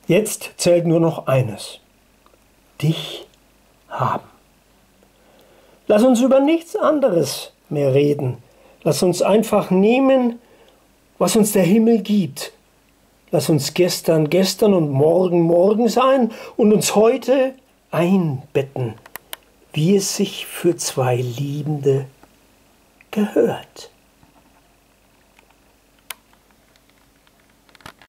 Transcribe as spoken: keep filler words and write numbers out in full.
Jetzt zählt nur noch eines: dich haben. Lass uns über nichts anderes mehr reden. Lass uns einfach nehmen, was uns der Himmel gibt. Lass uns gestern gestern und morgen morgen sein und uns heute einbetten, wie es sich für zwei Liebende gehört.